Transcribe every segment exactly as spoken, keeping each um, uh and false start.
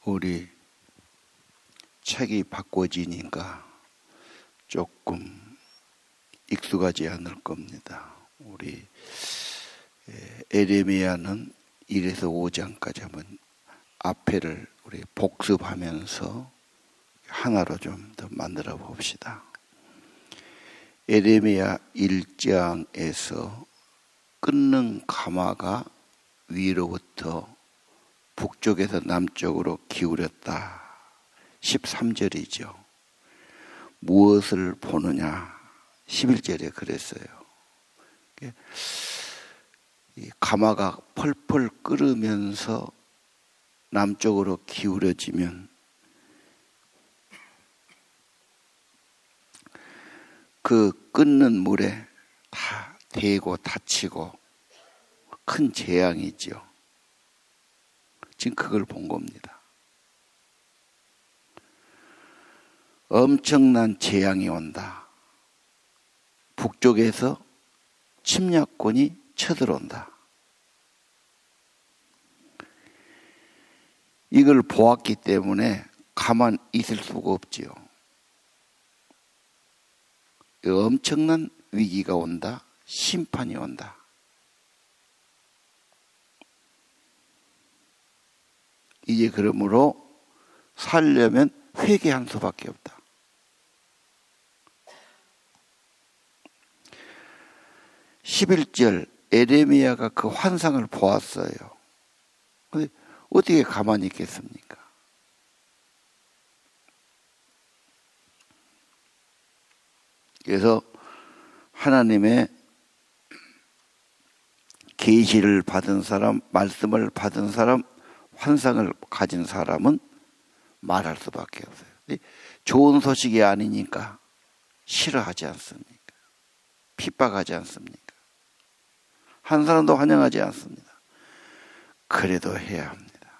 우리 책이 바꿔지니까 조금 익숙하지 않을 겁니다. 우리 에레미야는 일에서 오 장까지 한번 앞에를 우리 복습하면서 하나로 좀 더 만들어 봅시다. 에레미야 일 장에서 끊는 가마가 위로부터 북쪽에서 남쪽으로 기울였다. 십삼 절이죠. 무엇을 보느냐? 십일 절에 그랬어요. 이 가마가 펄펄 끓으면서 남쪽으로 기울어지면 그 끓는 물에 다 대고 다치고 큰 재앙이죠. 지금 그걸 본 겁니다. 엄청난 재앙이 온다. 북쪽에서 침략군이 쳐들어온다. 이걸 보았기 때문에 가만 있을 수가 없지요. 엄청난 위기가 온다. 심판이 온다. 이제 그러므로 살려면 회개한 수밖에 없다. 십일 절 에레미야가 그 환상을 보았어요. 근데 어떻게 가만히 있겠습니까? 그래서 하나님의 계시를 받은 사람, 말씀을 받은 사람, 환상을 가진 사람은 말할 수밖에 없어요. 좋은 소식이 아니니까 싫어하지 않습니까? 핍박하지 않습니까? 한 사람도 환영하지 않습니다. 그래도 해야 합니다.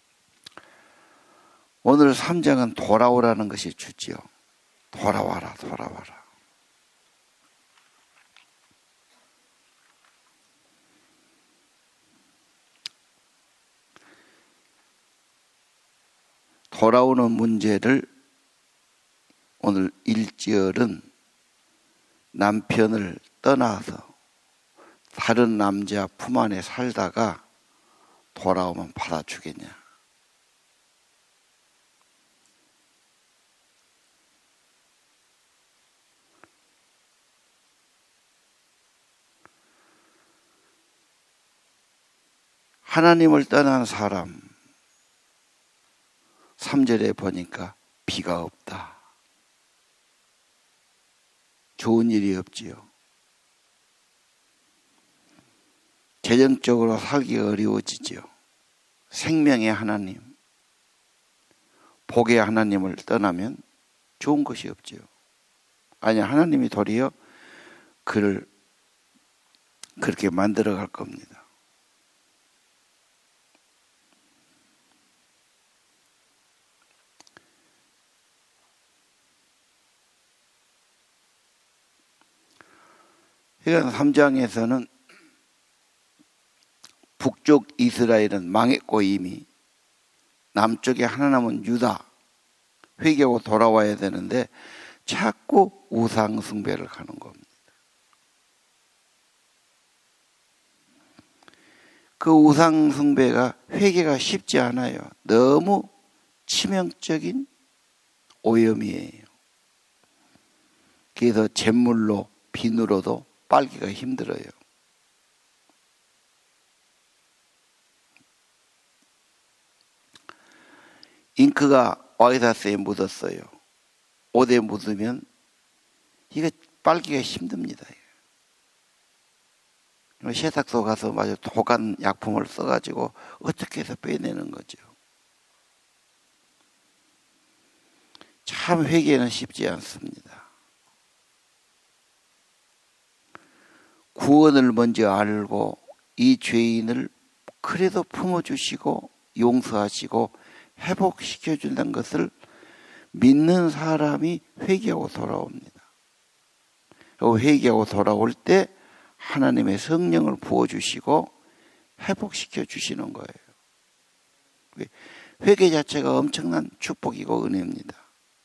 오늘 삼 장은 돌아오라는 것이 주지요. 돌아와라, 돌아와라. 돌아오는 문제를 오늘 일 절은 남편을 떠나서 다른 남자 품 안에 살다가 돌아오면 받아주겠냐. 하나님을 떠난 사람, 삼 절에 보니까 비가 없다. 좋은 일이 없지요. 재정적으로 살기가 어려워지지요. 생명의 하나님, 복의 하나님을 떠나면 좋은 것이 없지요. 아니, 하나님이 도리어 그를 그렇게 만들어 갈 겁니다. 그러니까 삼 장에서는 북쪽 이스라엘은 망했고 이미 남쪽에 하나 남은 유다 회개하고 돌아와야 되는데 자꾸 우상 숭배를 하는 겁니다. 그 우상 숭배가 회개가 쉽지 않아요. 너무 치명적인 오염이에요. 그래서 잿물로 비누로도 빨기가 힘들어요. 잉크가 와이사스에 묻었어요. 옷에 묻으면 이거 빨기가 힘듭니다. 세탁소 가서 마저 독한 약품을 써가지고 어떻게 해서 빼내는 거죠. 참 회개는 쉽지 않습니다. 구원을 먼저 알고 이 죄인을 그래도 품어주시고 용서하시고 회복시켜준다는 것을 믿는 사람이 회개하고 돌아옵니다. 회개하고 돌아올 때 하나님의 성령을 부어주시고 회복시켜 주시는 거예요. 회개 자체가 엄청난 축복이고 은혜입니다.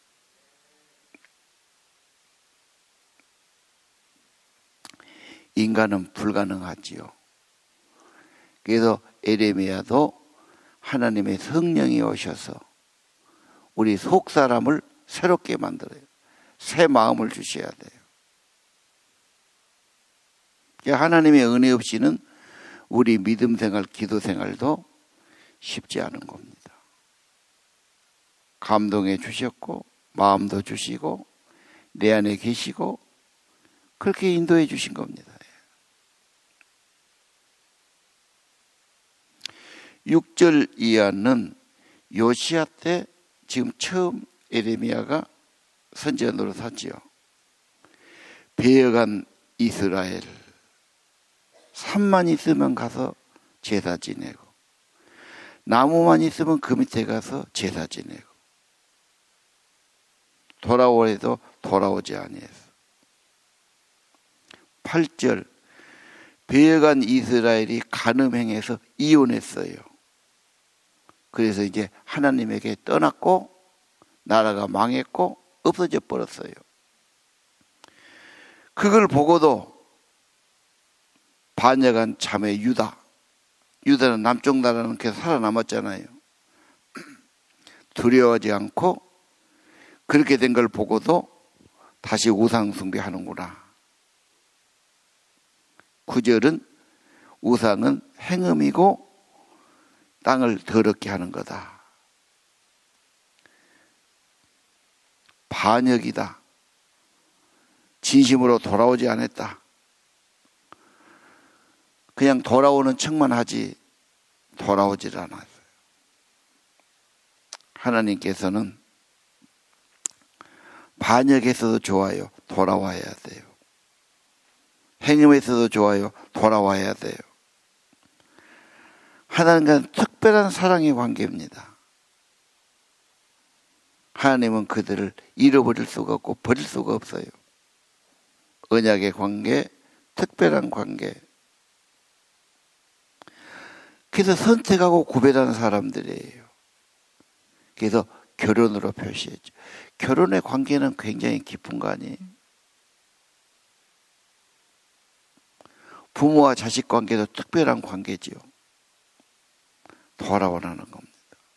인간은 불가능하지요. 그래서 에레미야도 하나님의 성령이 오셔서 우리 속사람을 새롭게 만들어요. 새 마음을 주셔야 돼요. 하나님의 은혜 없이는 우리 믿음 생활, 기도 생활도 쉽지 않은 겁니다. 감동해 주셨고 마음도 주시고 내 안에 계시고 그렇게 인도해 주신 겁니다. 육 절 이하는 요시야 때 지금 처음 에레미야가 선지자로 샀지요. 배어간 이스라엘, 산만 있으면 가서 제사 지내고 나무만 있으면 그 밑에 가서 제사 지내고 돌아오래도 돌아오지 아니했어. 팔 절 배어간 이스라엘이 간음행해서 이혼했어요. 그래서 이제 하나님에게 떠났고 나라가 망했고 없어져 버렸어요. 그걸 보고도 반역한 자매 유다, 유다는 남쪽 나라는 계속 살아남았잖아요. 두려워하지 않고 그렇게 된 걸 보고도 다시 우상 숭배하는구나. 구 절은 우상은 행음이고 땅을 더럽게 하는 거다. 반역이다. 진심으로 돌아오지 않았다. 그냥 돌아오는 척만 하지 돌아오질 않았어요. 하나님께서는 반역에서도 좋아요. 돌아와야 돼요. 행음에서도 좋아요. 돌아와야 돼요. 하나님과는 특별한 사랑의 관계입니다. 하나님은 그들을 잃어버릴 수가 없고 버릴 수가 없어요. 언약의 관계, 특별한 관계. 그래서 선택하고 구별하는 사람들이에요. 그래서 결혼으로 표시했죠. 결혼의 관계는 굉장히 깊은 거 아니에요? 부모와 자식 관계도 특별한 관계지요. 돌아오라는 겁니다.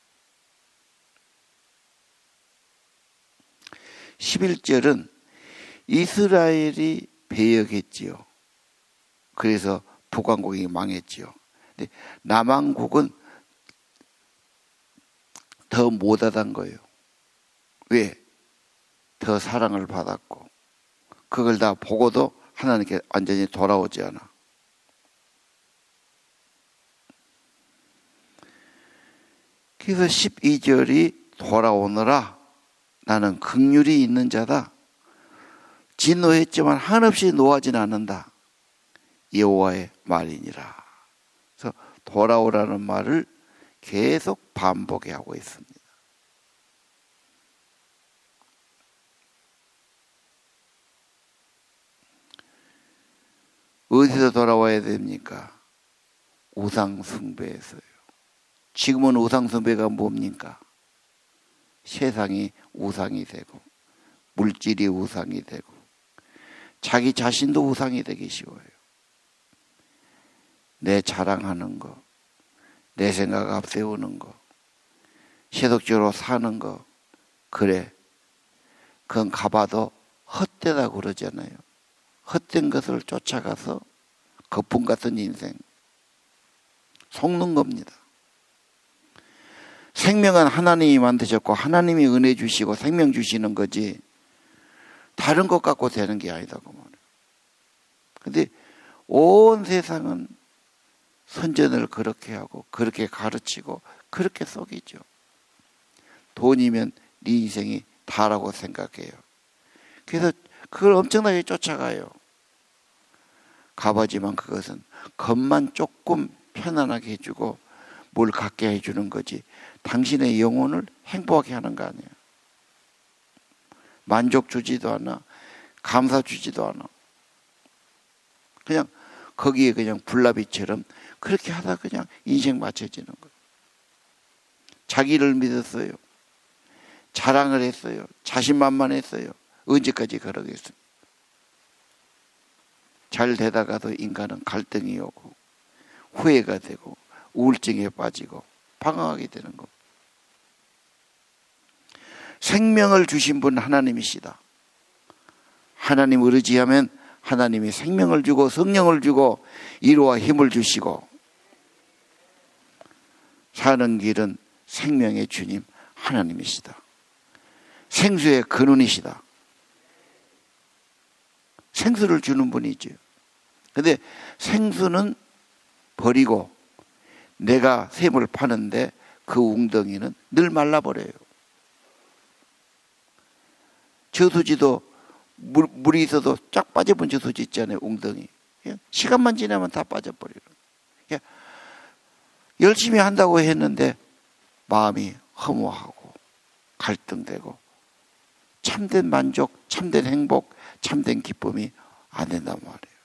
십일 절은 이스라엘이 배역했지요. 그래서 북왕국이 망했지요. 근데 남왕국은 더 못하던 거예요. 왜? 더 사랑을 받았고 그걸 다 보고도 하나님께 완전히 돌아오지 않아. 그래서 십이 절이 돌아오너라 나는 긍휼이 있는 자다. 진노했지만 한없이 노하진 않는다. 여호와의 말이니라. 그래서 돌아오라는 말을 계속 반복해 하고 있습니다. 어디서 돌아와야 됩니까? 우상 숭배에서요. 지금은 우상 숭배가 뭡니까? 세상이 우상이 되고 물질이 우상이 되고 자기 자신도 우상이 되기 쉬워요. 내 자랑하는 거, 내 생각 앞세우는 거, 세속적으로 사는 거, 그래. 그건 가봐도 헛되다고 그러잖아요. 헛된 것을 쫓아가서 거품 같은 인생 속는 겁니다. 생명은 하나님이 만드셨고 하나님이 은혜 주시고 생명 주시는 거지 다른 것 갖고 되는 게 아니다고 말해요. 근데 온 세상은 선전을 그렇게 하고 그렇게 가르치고 그렇게 속이죠. 돈이면 네 인생이 다라고 생각해요. 그래서 그걸 엄청나게 쫓아가요. 가봐지만 그것은 겉만 조금 편안하게 해주고 뭘 갖게 해주는 거지 당신의 영혼을 행복하게 하는 거 아니에요. 만족 주지도 않아. 감사 주지도 않아. 그냥 거기에 그냥 불나비처럼 그렇게 하다 그냥 인생 맞춰지는 거예요. 자기를 믿었어요. 자랑을 했어요. 자신만만했어요. 언제까지 그러겠습니까? 잘 되다가도 인간은 갈등이 오고 후회가 되고 우울증에 빠지고 방황하게 되는 겁니다. 생명을 주신 분 하나님이시다. 하나님을 의지하면 하나님이 생명을 주고 성령을 주고 위로와 힘을 주시고 사는 길은 생명의 주님 하나님이시다. 생수의 근원이시다. 생수를 주는 분이죠. 그런데 생수는 버리고 내가 샘을 파는데 그 웅덩이는 늘 말라버려요. 저수지도 물, 물이 있어도 쫙 빠져본 저수지 있잖아요. 웅덩이. 시간만 지나면 다 빠져버려요. 열심히 한다고 했는데 마음이 허무하고 갈등되고 참된 만족, 참된 행복, 참된 기쁨이 안 된단 말이에요.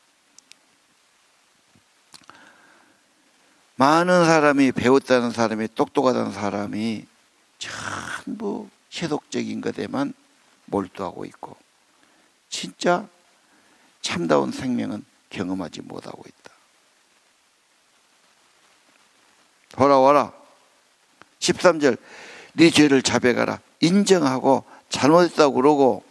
많은 사람이, 배웠다는 사람이, 똑똑하다는 사람이 전부 세속적인 것에만 몰두하고 있고 진짜 참다운 생명은 경험하지 못하고 있다. 돌아와라. 십삼 절 네 죄를 자백하라. 인정하고 잘못했다고 그러고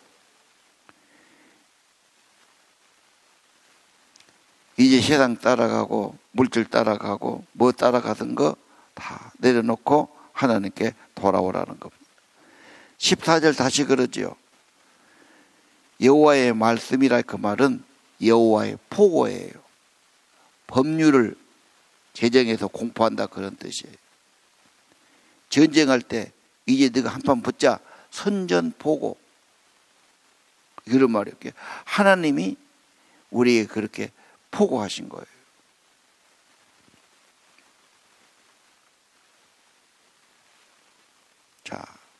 이제 세상 따라가고 물질 따라가고 뭐 따라가던 거 다 내려놓고 하나님께 돌아오라는 겁니다. 십사 절 다시 그러지요. 여호와의 말씀이라 그 말은 여호와의 포고예요. 법률을 제정해서 공포한다 그런 뜻이에요. 전쟁할 때 이제 네가 한판 붙자 선전포고 이런 말이에요. 하나님이 우리에게 그렇게 포고하신 거예요. 자,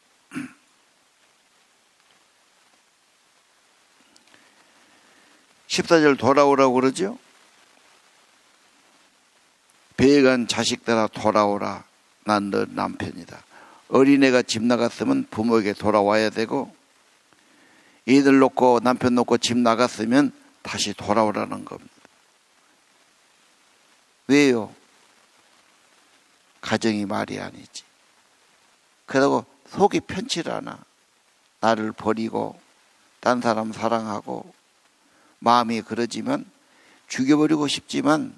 십사 절 돌아오라고 그러죠. 배간 자식들아 돌아오라. 난 너 남편이다. 어린애가 집 나갔으면 부모에게 돌아와야 되고 애들 놓고 남편 놓고 집 나갔으면 다시 돌아오라는 겁니다. 왜요? 가정이 말이 아니지. 그러고 속이 편치를 않아. 나를 버리고 딴 사람 사랑하고 마음이 그러지만 죽여버리고 싶지만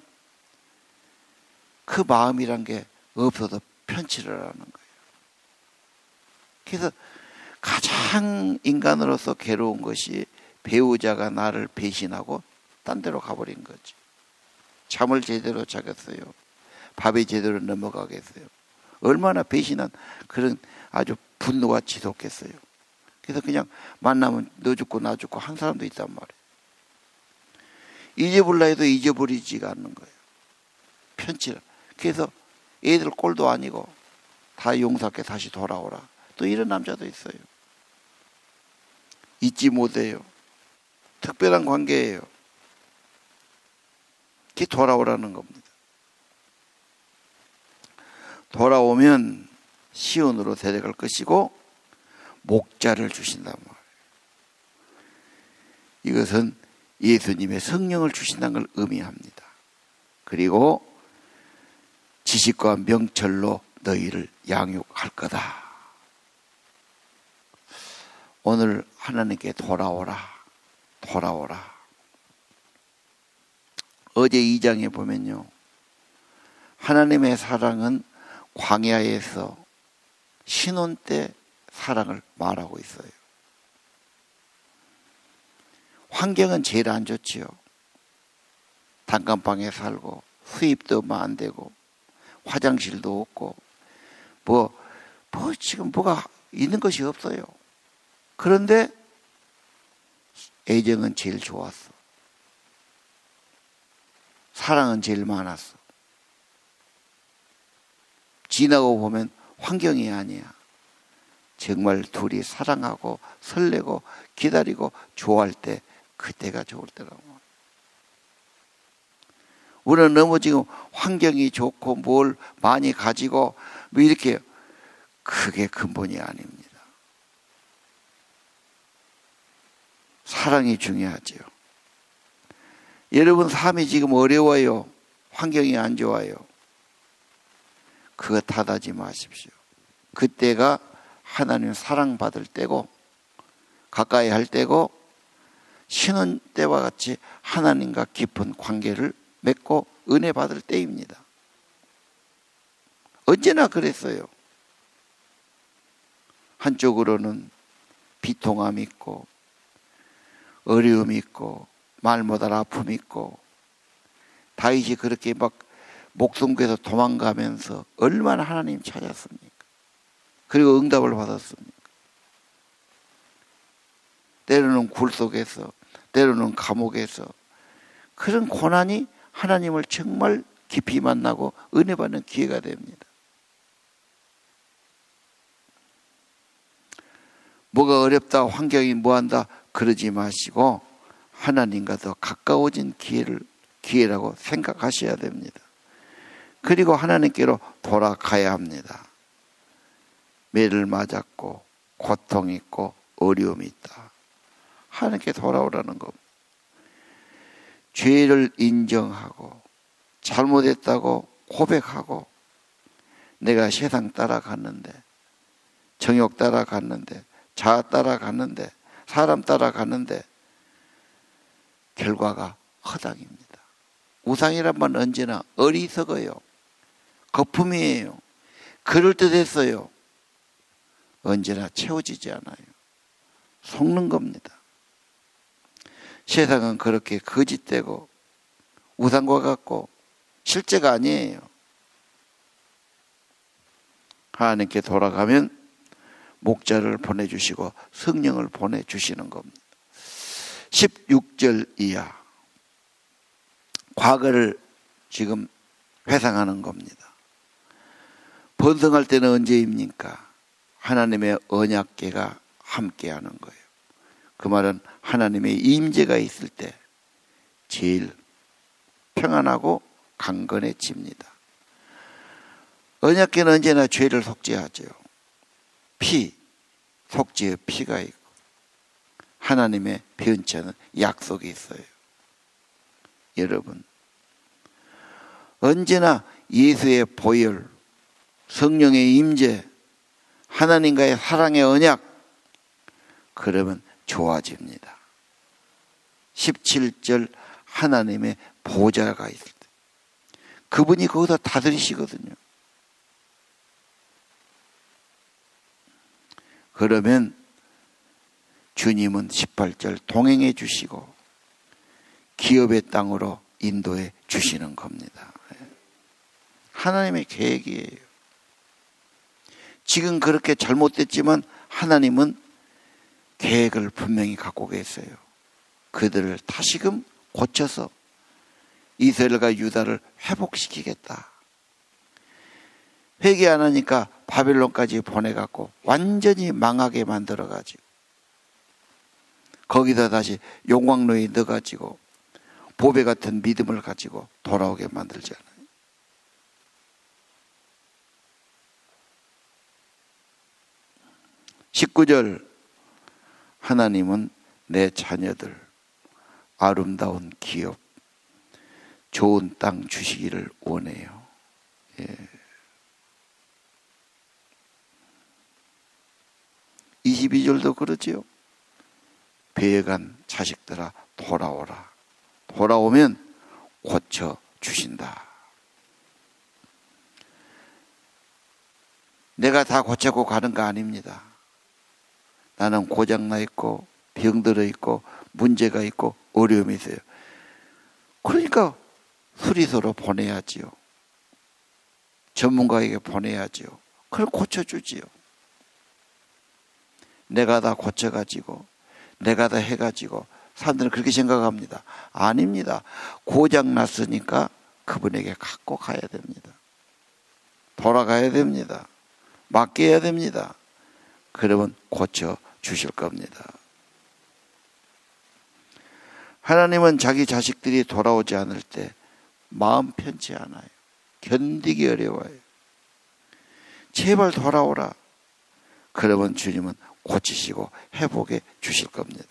그 마음이란 게 없어도 편치를 하는 거예요. 그래서 가장 인간으로서 괴로운 것이 배우자가 나를 배신하고 딴 데로 가버린 거지. 잠을 제대로 자겠어요? 밥이 제대로 넘어가겠어요? 얼마나 배신한 그런 아주 분노가 지독했어요. 그래서 그냥 만나면 너 죽고 나 죽고 한 사람도 있단 말이에요. 잊어버리려 해도 잊어버리지가 않는 거예요. 편치를. 그래서 애들 꼴도 아니고 다 용서할게 다시 돌아오라. 또 이런 남자도 있어요. 잊지 못해요. 특별한 관계예요. 그게 돌아오라는 겁니다. 돌아오면 시온으로 데려갈 것이고 목자를 주신단 말이에요. 이것은 예수님의 성령을 주신다는 걸 의미합니다. 그리고 지식과 명철로 너희를 양육할 거다. 오늘 하나님께 돌아오라. 돌아오라. 어제 이 장에 보면요. 하나님의 사랑은 광야에서 신혼 때 사랑을 말하고 있어요. 환경은 제일 안 좋지요. 단칸방에 살고 수입도 안 되고 화장실도 없고 뭐, 뭐 지금 뭐가 있는 것이 없어요. 그런데 애정은 제일 좋았어. 사랑은 제일 많았어. 지나고 보면 환경이 아니야. 정말 둘이 사랑하고 설레고 기다리고 좋아할 때 그때가 좋을 때라고. 우리는 너무 지금 환경이 좋고 뭘 많이 가지고 뭐 이렇게 그게 근본이 아닙니다. 사랑이 중요하지요. 여러분 삶이 지금 어려워요. 환경이 안 좋아요. 그거 탓하지 마십시오. 그때가 하나님 사랑받을 때고 가까이 할 때고 신혼 때와 같이 하나님과 깊은 관계를 맺고 은혜 받을 때입니다. 언제나 그랬어요. 한쪽으로는 비통함이 있고 어려움이 있고 말 못할 아픔이 있고 다윗이 그렇게 막 목숨 구해서 도망가면서 얼마나 하나님 찾았습니까? 그리고 응답을 받았습니까? 때로는 굴 속에서 때로는 감옥에서 그런 고난이 하나님을 정말 깊이 만나고 은혜 받는 기회가 됩니다. 뭐가 어렵다 환경이 뭐한다 그러지 마시고 하나님과 더 가까워진 기회를 기회라고 생각하셔야 됩니다. 그리고 하나님께로 돌아가야 합니다. 매를 맞았고 고통이 있고 어려움이 있다. 하나님께 돌아오라는 겁니다. 죄를 인정하고 잘못했다고 고백하고 내가 세상 따라갔는데 정욕 따라갔는데 자아 따라갔는데 사람 따라갔는데 결과가 허당입니다. 우상이란 말은 언제나 어리석어요. 거품이에요. 그럴듯했어요. 언제나 채워지지 않아요. 속는 겁니다. 세상은 그렇게 거짓되고 우상과 같고 실제가 아니에요. 하나님께 돌아가면 목자를 보내주시고 성령을 보내주시는 겁니다. 십육 절 이하 과거를 지금 회상하는 겁니다. 번성할 때는 언제입니까? 하나님의 언약궤가 함께하는 거예요. 그 말은 하나님의 임재가 있을 때 제일 평안하고 강건해집니다. 언약궤는 언제나 죄를 속죄하죠. 피, 속죄의 피가 있고 하나님의 변치 않은 약속이 있어요. 여러분 언제나 예수의 보혈, 성령의 임재, 하나님과의 사랑의 언약 그러면 좋아집니다. 십칠 절 하나님의 보좌가 있을 때 그분이 거기다 다스리시거든요. 그러면 주님은 십팔 절 동행해 주시고 기업의 땅으로 인도해 주시는 겁니다. 하나님의 계획이에요. 지금 그렇게 잘못됐지만 하나님은 계획을 분명히 갖고 계세요. 그들을 다시금 고쳐서 이스라엘과 유다를 회복시키겠다. 회개 안 하니까 바벨론까지 보내갖고 완전히 망하게 만들어가지고 거기다 다시 용광로에 넣어가지고 보배 같은 믿음을 가지고 돌아오게 만들잖아요. 십구 절 하나님은 내 자녀들 아름다운 기업 좋은 땅 주시기를 원해요. 예. 이십이 절도 그러지요. 배에간 자식들아 돌아오라. 돌아오면 고쳐주신다. 내가 다 고쳐고 가는 거 아닙니다. 나는 고장나 있고 병들어 있고 문제가 있고 어려움이 있어요. 그러니까 수리소로 보내야지요. 전문가에게 보내야지요. 그걸 고쳐주지요. 내가 다 고쳐가지고 내가 다 해가지고 사람들은 그렇게 생각합니다. 아닙니다. 고장 났으니까 그분에게 갖고 가야 됩니다. 돌아가야 됩니다. 맡겨야 됩니다. 그러면 고쳐주실 겁니다. 하나님은 자기 자식들이 돌아오지 않을 때 마음 편치 않아요. 견디기 어려워요. 제발 돌아오라. 그러면 주님은 고치시고 회복해 주실 겁니다.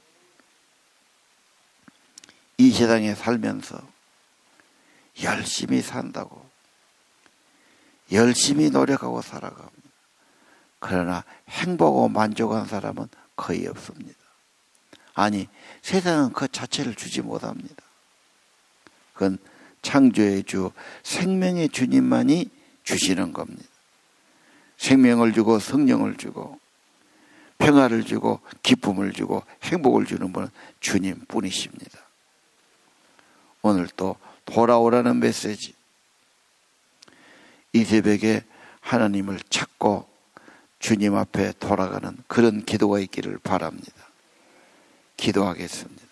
이 세상에 살면서 열심히 산다고, 열심히 노력하고 살아갑니다. 그러나 행복하고 만족한 사람은 거의 없습니다. 아니, 세상은 그 자체를 주지 못합니다. 그건 창조의 주, 생명의 주님만이 주시는 겁니다. 생명을 주고 성령을 주고 평화를 주고 기쁨을 주고 행복을 주는 분은 주님뿐이십니다. 오늘 또 돌아오라는 메시지, 이 새벽에 하나님을 찾고 주님 앞에 돌아가는 그런 기도가 있기를 바랍니다. 기도하겠습니다.